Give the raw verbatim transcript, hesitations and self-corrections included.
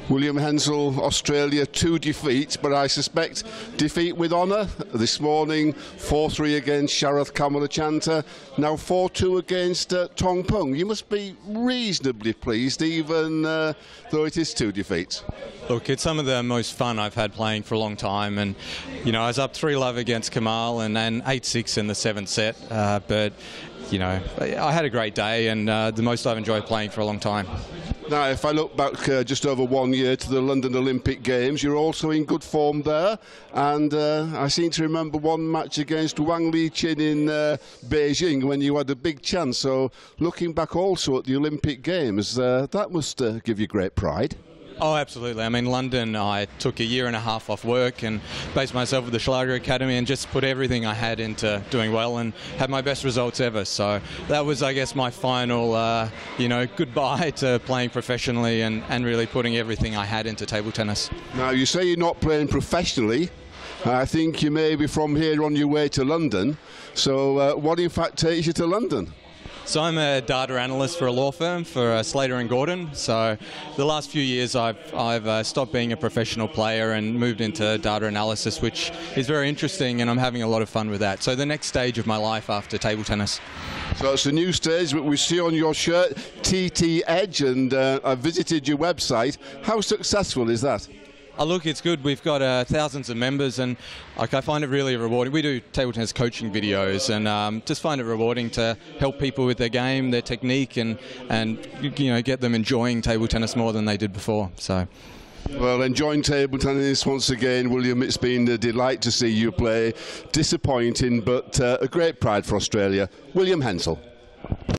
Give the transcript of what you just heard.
William Henzell, Australia, two defeats, but I suspect defeat with honour. This morning, four three against Sharath Kamalachanta, now four two against uh, Tong Pung. You must be reasonably pleased, even uh, though it is two defeats. Look, it's some of the most fun I've had playing for a long time, and you know, I was up three love against Kamal and, and eight six in the seventh set, uh, but you know, I had a great day, and uh, the most I've enjoyed playing for a long time. Now, if I look back uh, just over one year to the London Olympic Games, you're also in good form there, and uh, I seem to remember one match against Wang Li-Chin in uh, Beijing when you had a big chance. So looking back also at the Olympic Games, uh, that must uh, give you great pride. Oh, absolutely. I mean, London, I took a year and a half off work and based myself with the Schlager Academy and just put everything I had into doing well and had my best results ever. So that was, I guess, my final, uh, you know, goodbye to playing professionally and, and really putting everything I had into table tennis. Now, you say you're not playing professionally. I think you may be from here on your way to London. So uh, what, in fact, takes you to London? So I'm a data analyst for a law firm, for uh, Slater and Gordon. So the last few years I've, I've uh, stopped being a professional player and moved into data analysis, which is very interesting, and I'm having a lot of fun with that. So the next stage of my life after table tennis. So it's a new stage, but we see on your shirt T T Edge, and uh, I've visited your website. How successful is that? Oh, look, it's good. We've got uh, thousands of members, and like, I find it really rewarding. We do table tennis coaching videos, and um, just find it rewarding to help people with their game, their technique, and and you know, get them enjoying table tennis more than they did before. So. Well, enjoying table tennis once again, William. It's been a delight to see you play. Disappointing, but uh, a great pride for Australia. William Henzell.